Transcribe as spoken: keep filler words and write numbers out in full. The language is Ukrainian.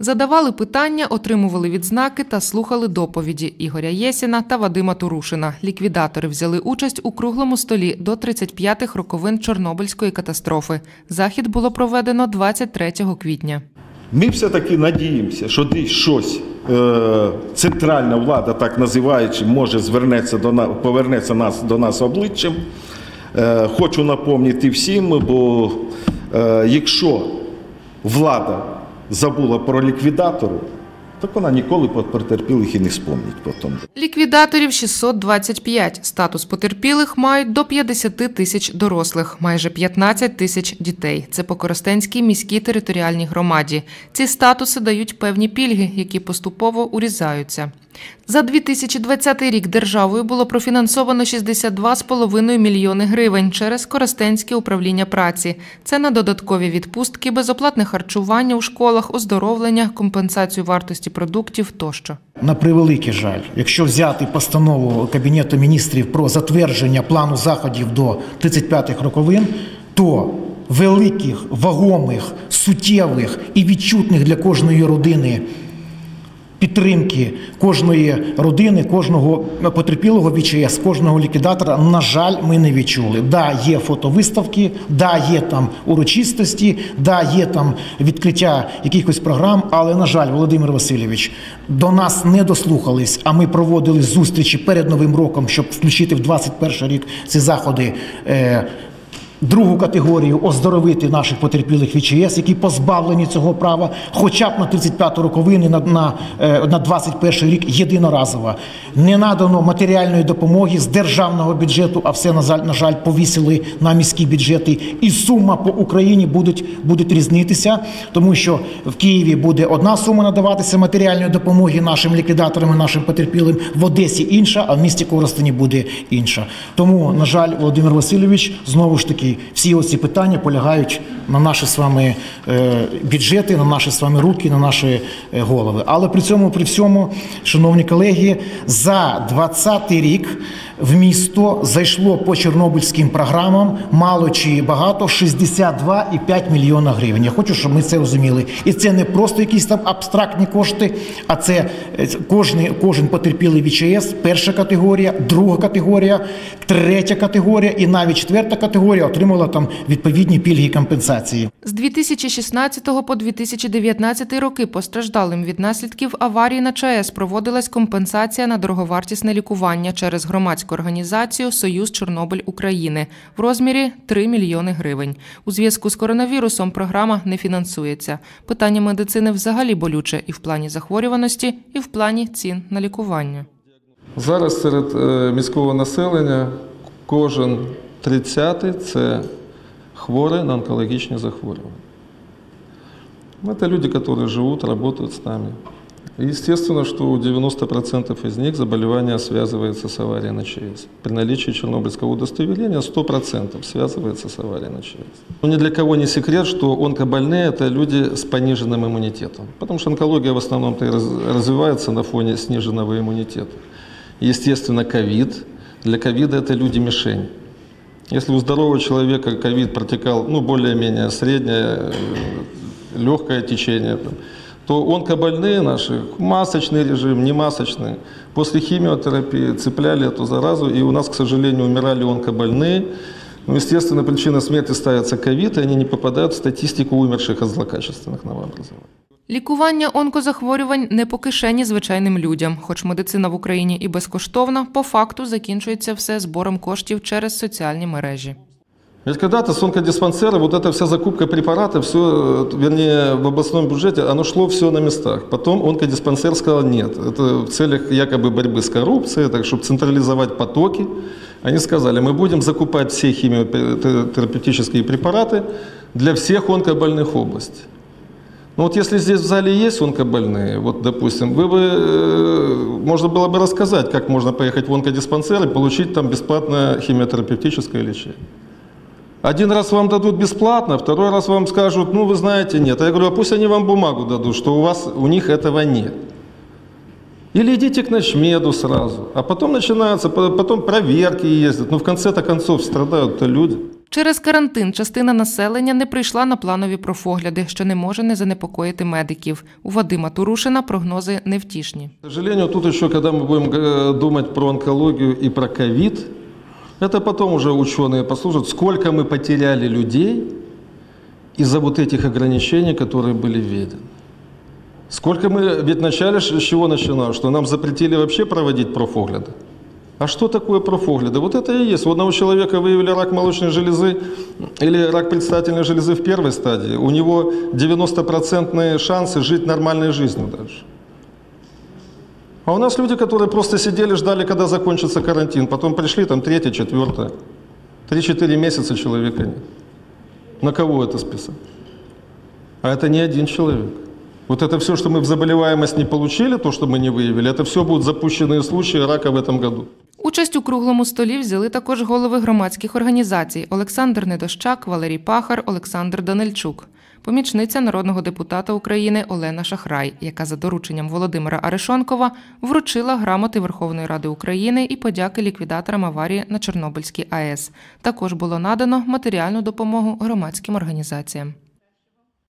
Задавали питання, отримували відзнаки та слухали доповіді Ігоря Єсіна та Вадима Турушина. Ліквідатори взяли участь у круглому столі до тридцять п'ятих роковин Чорнобильської катастрофи. Захід було проведено двадцять третього квітня. Ми все-таки надіємося, що десь щось е, центральна влада, так називаючи, може звернеться до нас, повернеться нас, до нас обличчям. Е, хочу напомнити всім, бо е, якщо влада забула про ліквідатору, так вона ніколи про потерпілих і не спомнить потім. Ліквідаторів шістсот двадцять п'ять. Статус потерпілих мають до п'ятдесят тисяч дорослих, майже п'ятнадцять тисяч дітей. Це по Коростенській міській територіальній громаді. Ці статуси дають певні пільги, які поступово урізаються. За дві тисячі двадцятий рік державою було профінансовано шістдесят два з половиною мільйони гривень через Коростенське управління праці. Це на додаткові відпустки, безоплатне харчування у школах, оздоровлення, компенсацію вартості продуктів тощо. На превеликий жаль, якщо взяти постанову Кабінету міністрів про затвердження плану заходів до тридцять п'ятих роковин, то великих, вагомих, суттєвих і відчутних для кожної родини підтримки кожної родини, кожного потерпілого від ЧАЕС, кожного ліквідатора, на жаль, ми не відчули. Да, є фотовиставки, да, є там урочистості, да, є там відкриття якихось програм, але, на жаль, Володимир Васильович, до нас не дослухались, а ми проводили зустрічі перед Новим роком, щоб включити в двадцять перший рік ці заходи, е, другу категорію оздоровити наших потерпілих від ЧАЕС, які позбавлені цього права, хоча б на тридцять п'яту роковини, на, на, на двадцять перший рік єдиноразово. Не надано матеріальної допомоги з державного бюджету, а все, на жаль, на жаль, повісили на міські бюджети. І сума по Україні будуть, будуть різнитися, тому що в Києві буде одна сума надаватися матеріальної допомоги нашим ліквідаторам і нашим потерпілим, в Одесі інша, а в місті Коростені буде інша. Тому, на жаль, Володимир Васильович, знову ж таки, всі оці питання полягають на наші з вами бюджети, на наші з вами руки, на наші голови. Але при цьому, при всьому, шановні колеги, за двадцятий рік в місто зайшло по чорнобильським програмам, мало чи багато, шістдесят два і п'ять мільйона гривень. Я хочу, щоб ми це розуміли. І це не просто якісь там абстрактні кошти, а це кожен, кожен потерпілий від ЧАЕС, перша категорія, друга категорія, третя категорія і навіть четверта категорія отримала там відповідні пільги і компенсації. З дві тисячі шістнадцятого по дві тисячі дев'ятнадцятий роки постраждалим від наслідків аварії на ЧАЕС проводилась компенсація на дороговартісне лікування через громадську організацію «Союз Чорнобиль України» в розмірі три мільйони гривень. У зв'язку з коронавірусом програма не фінансується. Питання медицини взагалі болюче і в плані захворюваності, і в плані цін на лікування. Зараз серед міського населення кожен тридцятий – це хворі на онкологічні захворювання. Это люди, которые живут, работают с нами. И естественно, что у девяноста процентов из них заболевание связывается с аварией на ЧАЭС. При наличии чернобыльского удостоверения сто процентов связывается с аварией на ЧАЭС. Но ни для кого не секрет, что онкобольные – это люди с пониженным иммунитетом. Потому что онкология в основном-то и развивается на фоне сниженного иммунитета. Естественно, ковид. Для ковида это люди-мишень. Если у здорового человека ковид протекал, ну, более-менее среднее, легкое течение, то онкобольные наши, масочный режим, не масочный, после химиотерапии цепляли эту заразу, и у нас, к сожалению, умирали онкобольные. Ну, естественно, причина смерти ставится ковид, и они не попадают в статистику умерших от злокачественных новообразований. Лікування онкозахворювань не по кишені звичайним людям. Хоч медицина в Україні і безкоштовна, по факту закінчується все збором коштів через соціальні мережі. Ведь когда-то с онкодиспансера вот эта вся закупка препаратов, все, вернее, в областном бюджете, оно шло все на местах. Потом онкодиспансер сказал нет. Это в целях якобы борьбы с коррупцией, так, чтобы централизовать потоки. Они сказали, мы будем закупать все химиотерапевтические препараты для всех онкобольных областей. Ну вот если здесь в зале есть онкобольные, вот допустим, вы бы, можно было бы рассказать, как можно поехать в онкодиспансер и получить там бесплатное химиотерапевтическое лечение. Один раз вам дадут бесплатно, второй раз вам скажут, ну вы знаете, нет. А я говорю, а пусть они вам бумагу дадут, что у вас, у них этого нет. Или идите к начмеду сразу, а потом начинаются, потом проверки ездят, но в конце-то концов страдают-то люди. Через карантин частина населення не прийшла на планові профогляди, що не може не занепокоїти медиків. У Вадима Турушина прогнози невтішні. К сожалению, тут еще, когда мы будем э, думать про онкологию и про ковид, это потом уже ученые послушают, сколько мы потеряли людей из-за вот этих ограничений, которые были введены. Сколько мы, ведь вначале с чего начинали, что нам запретили вообще проводить профогляды. А что такое профогляды? Вот это и есть. У одного человека выявили рак молочной железы или рак предстательной железы в первой стадии. У него девяностопроцентные шансы жить нормальной жизнью дальше. А у нас люди, которые просто сидели, ждали, когда закончится карантин. Потом пришли, там третье, четвертое. Три-четыре месяца человека нет. На кого это списать? А это не один человек. Вот это все, что мы в заболеваемость не получили, то, что мы не выявили, это все будут запущенные случаи рака в этом году. Участь у круглому столі взяли також голови громадських організацій Олександр Недощак, Валерій Пахар, Олександр Данильчук. Помічниця народного депутата України Олена Шахрай, яка за дорученням Володимира Арешонкова вручила грамоти Верховної Ради України і подяки ліквідаторам аварії на Чорнобильській АЕС. Також було надано матеріальну допомогу громадським організаціям.